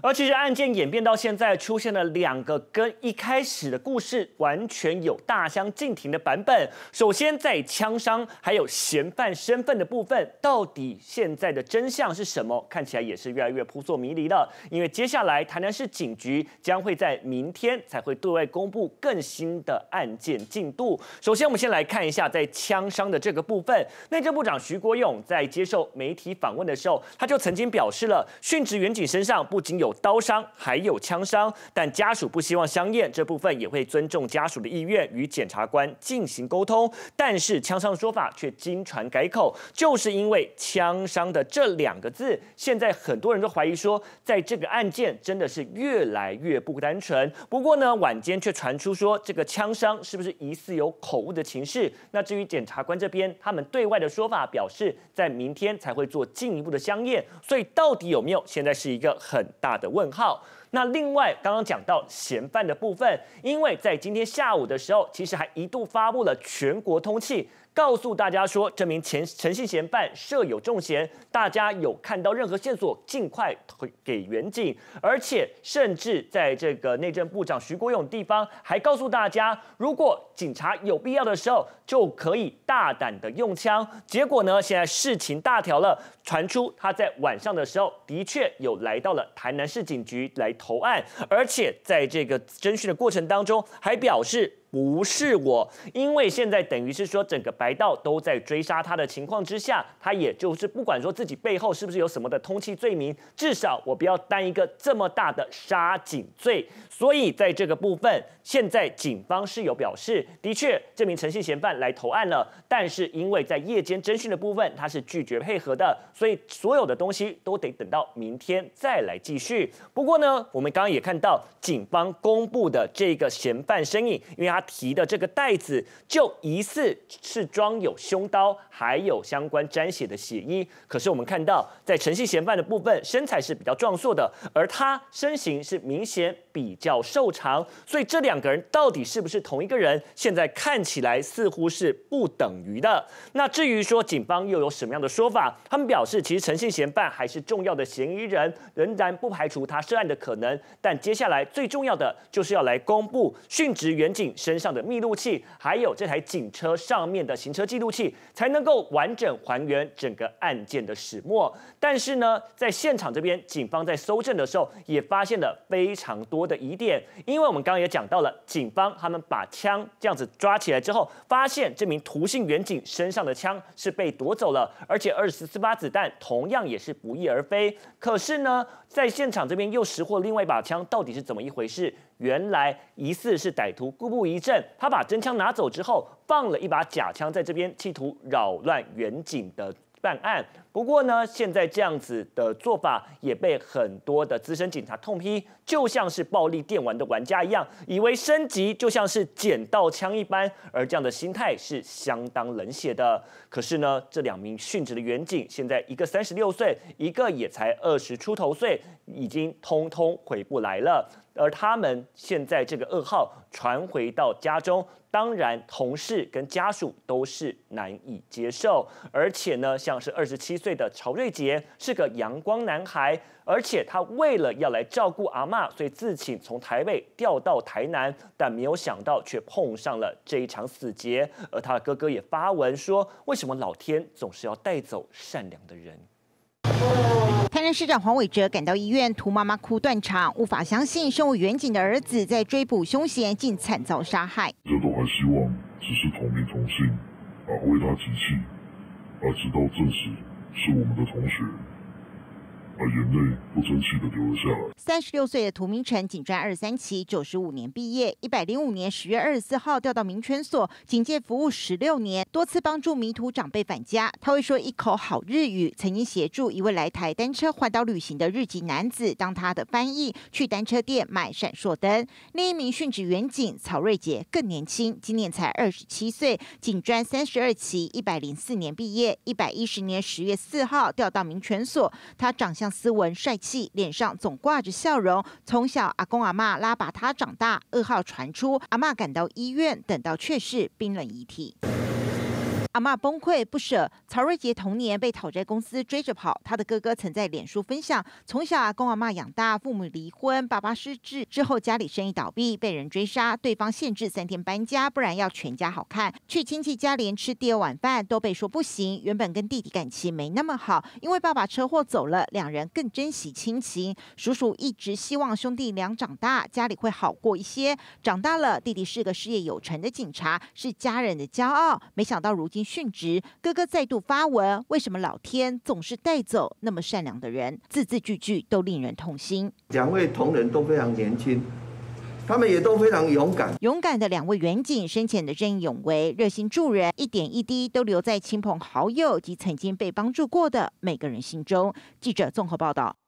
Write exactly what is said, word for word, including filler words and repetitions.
而其实案件演变到现在，出现了两个跟一开始的故事完全有大相径庭的版本。首先，在枪伤还有嫌犯身份的部分，到底现在的真相是什么？看起来也是越来越扑朔迷离了。因为接下来台南市警局将会在明天才会对外公布更新的案件进度。首先，我们先来看一下在枪伤的这个部分，内政部长徐国勇在接受媒体访问的时候，他就曾经表示了，殉职员警身上不仅有刀伤，还有枪伤，但家属不希望相验，这部分也会尊重家属的意愿，与检察官进行沟通。但是枪伤的说法却经传改口，就是因为枪伤的这两个字，现在很多人都怀疑说，在这个案件真的是越来越不单纯。不过呢，晚间却传出说，这个枪伤是不是疑似有口误的情势？那至于检察官这边，他们对外的说法表示，在明天才会做进一步的相验，所以到底有没有，现在是一个很大的问号。那另外，刚刚讲到嫌犯的部分，因为在今天下午的时候，其实还一度发布了全国通缉，告诉大家说，这名前陈姓嫌犯设有重嫌，大家有看到任何线索，尽快给员警。而且，甚至在这个内政部长徐国勇地方，还告诉大家，如果警察有必要的时候，就可以大胆的用枪。结果呢，现在事情大条了，传出他在晚上的时候，的确有来到了台南市警局来投案，而且在这个侦讯的过程当中，还表示，不是我，因为现在等于是说整个白道都在追杀他的情况之下，他也就是不管说自己背后是不是有什么的通缉罪名，至少我不要担一个这么大的杀警罪。所以在这个部分，现在警方是有表示，的确这名陈姓嫌犯来投案了，但是因为在夜间侦讯的部分他是拒绝配合的，所以所有的东西都得等到明天再来继续。不过呢，我们刚刚也看到警方公布的这个嫌犯身影，因为他提的这个袋子就疑似是装有凶刀，还有相关沾血的血衣。可是我们看到，在陈姓嫌犯的部分，身材是比较壮硕的，而他身形是明显比较瘦长，所以这两个人到底是不是同一个人，现在看起来似乎是不等于的。那至于说警方又有什么样的说法，他们表示，其实陈姓嫌犯还是重要的嫌疑人，仍然不排除他涉案的可能。但接下来最重要的就是要来公布殉职员警身上的密录器，还有这台警车上面的行车记录器，才能够完整还原整个案件的始末。但是呢，在现场这边，警方在搜证的时候也发现了非常多的疑点，因为我们刚刚也讲到了，警方他们把枪这样子抓起来之后，发现这名涂姓员警身上的枪是被夺走了，而且二十四发子弹同样也是不翼而飞。可是呢，在现场这边又拾获另外一把枪，到底是怎么一回事？原来疑似是歹徒故布疑阵，他把真枪拿走之后，放了一把假枪在这边，企图扰乱员警的办案。不过呢，现在这样子的做法也被很多的资深警察痛批，就像是暴力电玩的玩家一样，以为升级就像是捡到枪一般，而这样的心态是相当冷血的。可是呢，这两名殉职的员警，现在一个三十六岁，一个也才二十出头岁，已经通通回不来了。而他们现在这个噩耗传回到家中，当然同事跟家属都是难以接受。而且呢，像是二十七岁的曹瑞杰是个阳光男孩，而且他为了要来照顾阿嬷，所以自请从台北调到台南，但没有想到却碰上了这一场死劫。而他的哥哥也发文说，为什么老天总是要带走善良的人？ 台南市长黄伟哲赶到医院，涂妈妈哭断肠，无法相信身为远警的儿子在追捕凶嫌竟惨遭杀害。 这都还希望只是同名同姓，啊，为他集气，而直到证实是我们的同学。把眼泪不争气的流了下来。 三十六岁的涂明成，警专二十三期，九十五年毕业，一百零五年十月二十四号调到民权所，警戒服务十六年，多次帮助迷途长辈返家。他会说一口好日语，曾经协助一位来台单车环岛旅行的日籍男子当他的翻译，去单车店买闪烁灯。另一名殉职员警曹瑞杰更年轻，今年才二十七岁，警专三十二期，一百零四年毕业，一百一十年十月四号调到民权所。他长相斯文帅气，脸上总挂着笑容。从小阿公阿嬷拉拔他长大，噩耗传出，阿嬷赶到医院，等到却是冰冷遗体。 阿嬷崩溃不舍。曹瑞杰童年被讨债公司追着跑，他的哥哥曾在脸书分享，从小阿公阿嬷养大，父母离婚，爸爸失智之后，家里生意倒闭，被人追杀，对方限制三天搬家，不然要全家好看。去亲戚家连吃第二碗饭都被说不行。原本跟弟弟感情没那么好，因为爸爸车祸走了，两人更珍惜亲情。叔叔一直希望兄弟俩长大，家里会好过一些。长大了，弟弟是个事业有成的警察，是家人的骄傲。没想到如今殉职，哥哥再度发文，为什么老天总是带走那么善良的人？字字句句都令人痛心。 两位同仁都非常年轻，他们也都非常勇敢。 勇敢的两位员警生前的任勇为，热心助人，一点一滴都留在亲朋好友及曾经被帮助过的每个人心中。记者综合报道。